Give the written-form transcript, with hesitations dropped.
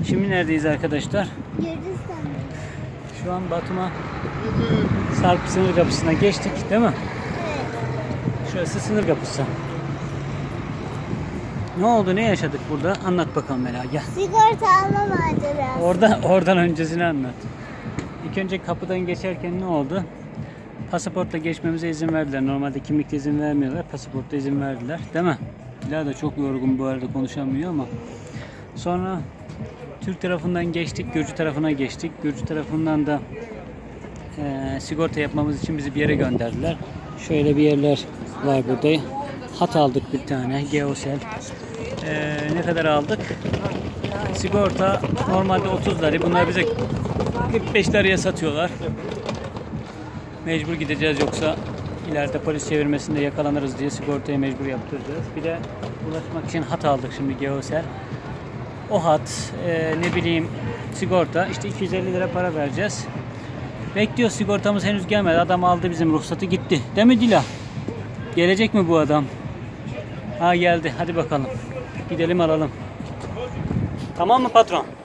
Şimdi neredeyiz arkadaşlar? Gürcistan'da. Şu an Batum'a Sarp sınır kapısına geçtik değil mi? Evet. Şurası sınır kapısı. Ne oldu, ne yaşadık burada? Anlat bakalım Mela, gel. Sigorta alma macerası. Oradan öncesini anlat. İlk önce kapıdan geçerken ne oldu? Pasaportla geçmemize izin verdiler. Normalde kimlikte izin vermiyorlar. Pasaportla izin verdiler. Değil mi? Bila da çok yorgun bu arada, konuşamıyor ama. Sonra Türk tarafından geçtik. Gürcü tarafına geçtik. Gürcü tarafından da sigorta yapmamız için bizi bir yere gönderdiler. Şöyle bir yerler var burada. Hat aldık bir tane. Geosel. Ne kadar aldık? Sigorta normalde 30 lira. Bunlar bize 45 liraya satıyorlar. Mecbur gideceğiz, yoksa ileride polis çevirmesinde yakalanırız diye sigortaya mecbur yaptıracağız. Bir de ulaşmak için hat aldık şimdi, Geosel. O hat, ne bileyim, sigorta, işte 250 lira para vereceğiz. Bekliyoruz, sigortamız henüz gelmedi. Adam aldı bizim ruhsatı, gitti. Değil mi Dila? Gelecek mi bu adam? Ha, geldi. Hadi bakalım. Gidelim alalım. Tamam mı patron?